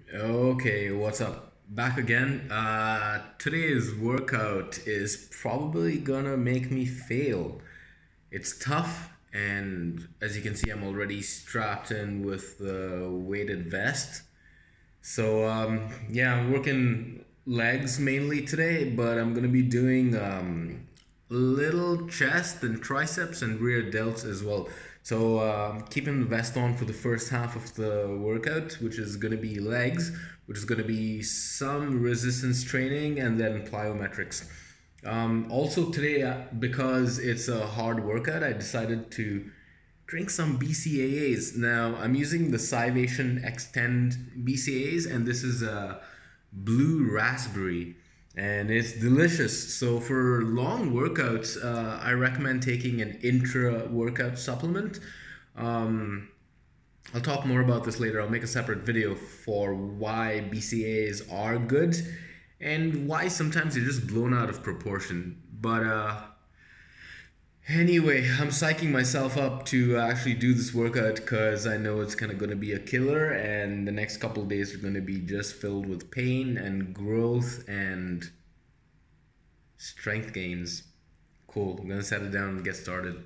Okay, what's up? Back again. Today's workout is probably gonna make me fail. It's tough, and as you can see, I'm already strapped in with the weighted vest. Yeah, I'm working legs mainly today, but I'm gonna be doing little chest and triceps and rear delts as well. Keeping the vest on for the first half of the workout, which is gonna be legs, which is gonna be some resistance training and then plyometrics. Also today, because it's a hard workout, I decided to drink some BCAAs. Now I'm using the Scivation Extend BCAAs, and this is a blue raspberry, and it's delicious. So for long workouts, I recommend taking an intra workout supplement. Um, I'll talk more about this later. I'll make a separate video for why BCAAs are good and why sometimes they're just blown out of proportion. Anyway, I'm psyching myself up to actually do this workout because I know it's kind of going to be a killer, and the next couple of days are going to be just filled with pain and growth and strength gains. Cool. I'm going to set it down and get started.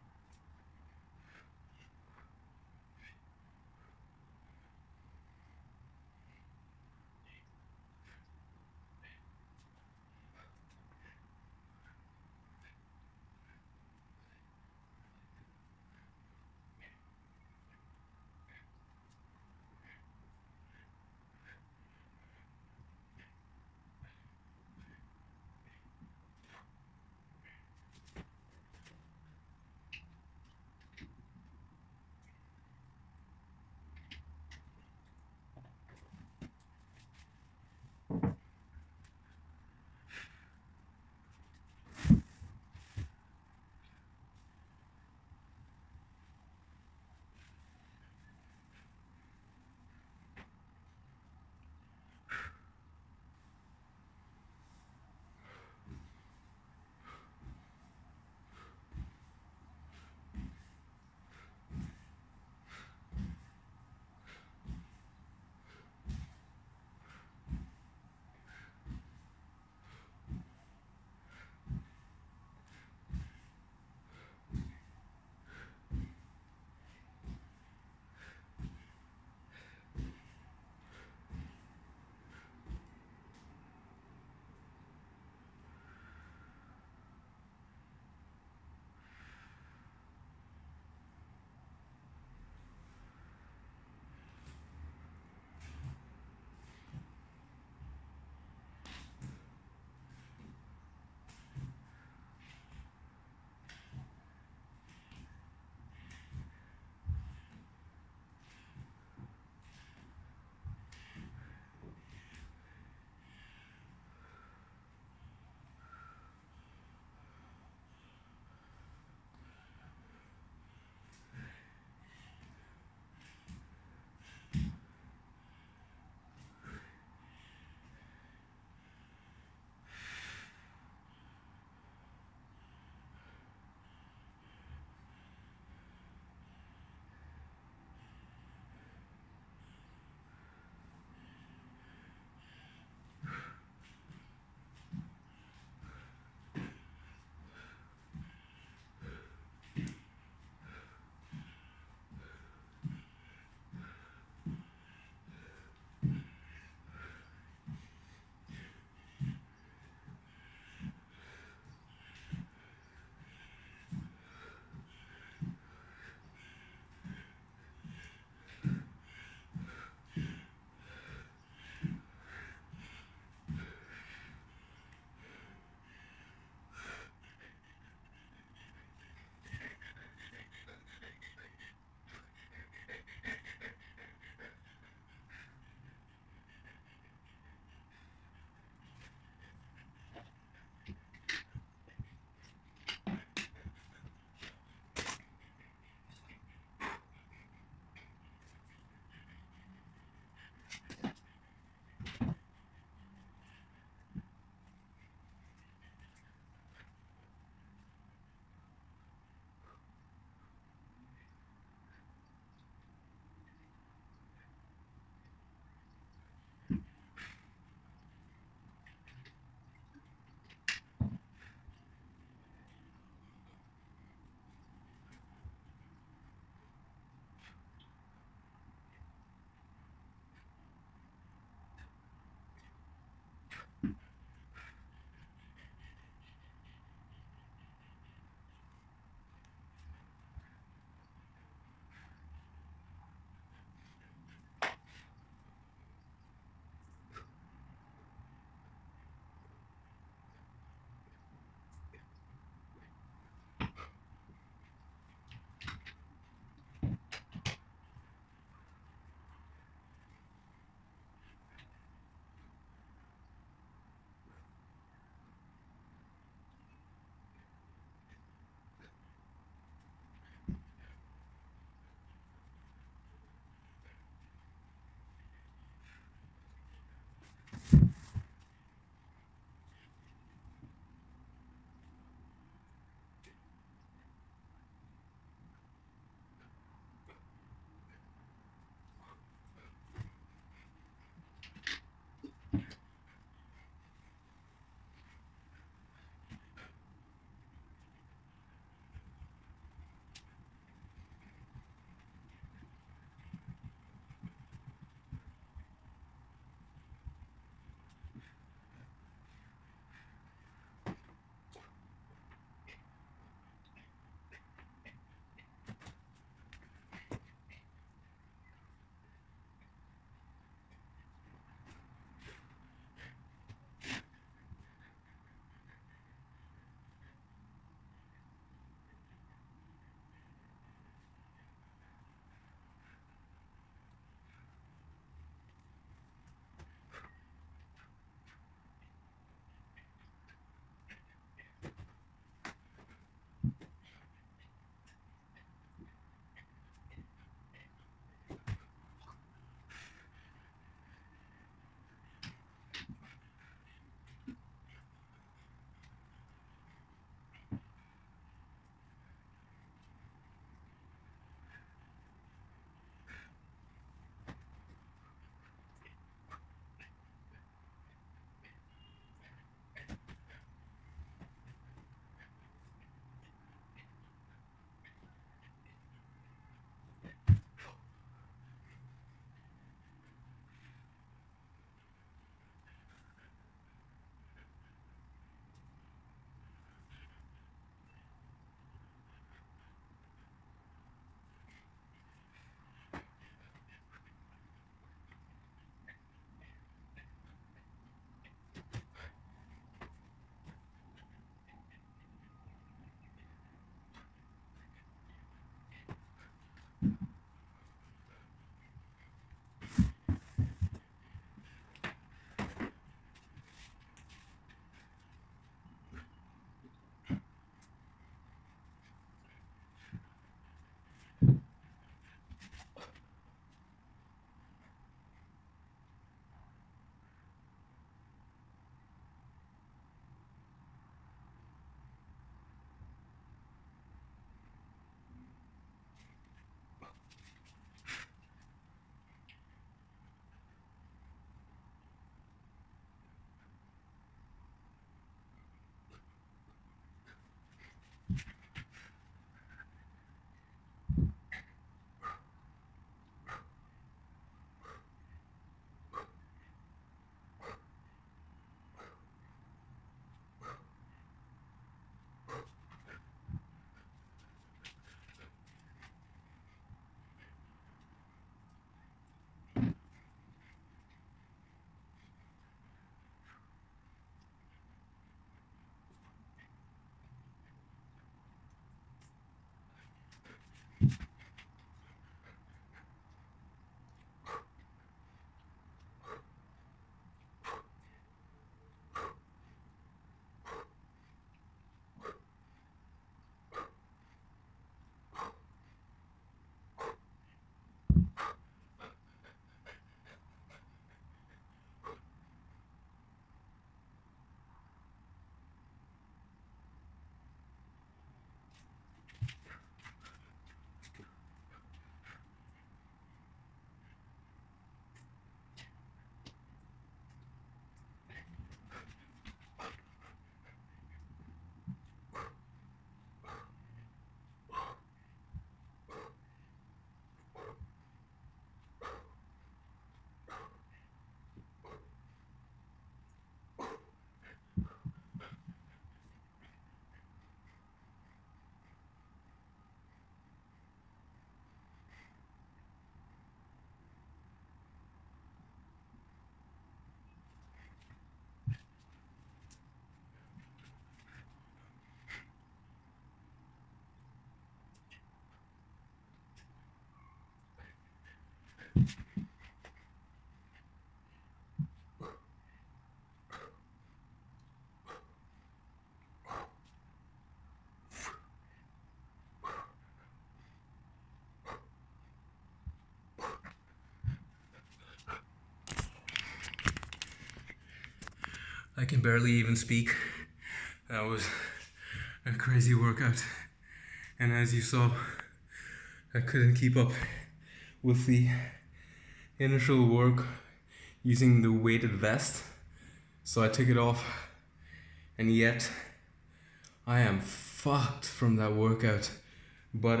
I can barely even speak. That was a crazy workout. And as you saw, I couldn't keep up with the initial work using the weighted vest. So I took it off, and yet I am fucked from that workout. But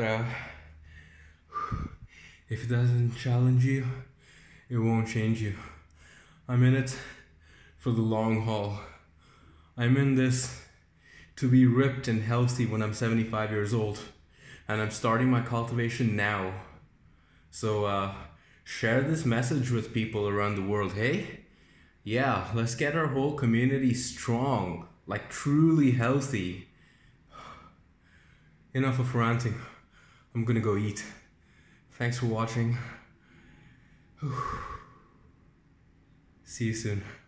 if it doesn't challenge you, it won't change you. I'm in it for the long haul. I'm in this to be ripped and healthy when I'm 75 years old. And I'm starting my cultivation now. So share this message with people around the world. Hey, yeah, let's get our whole community strong, like truly healthy. Enough of ranting. I'm gonna go eat. Thanks for watching. See you soon.